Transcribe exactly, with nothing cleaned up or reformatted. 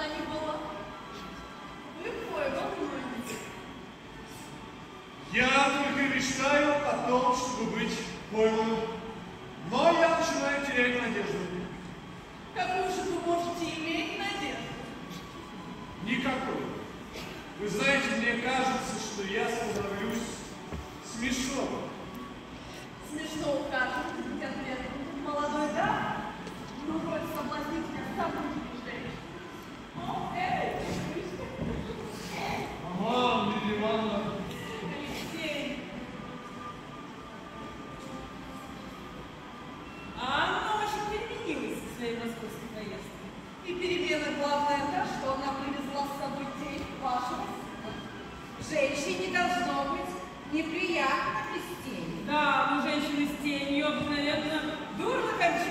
она не была. Вы поймаете. Я только мечтаю о том, чтобы быть пойманным. Но я начинаю терять надежду. Какую же вы можете иметь надежду? Никакой. Вы знаете, мне кажется, что я становлюсь смешным. Смешно укажет конкретно. Молодой, да? Ну, вроде соблазнить меня самым женщин. О, эй! Ага, Лидия Ивановна. Алексей. Анна очень переменилась в своей московской поездке. И перемена главная та, что она привезла с собой тень вашего сына. Женщине должно быть неприятно без тени. Да, но женщины с тенью обыкновенно дурно кончают.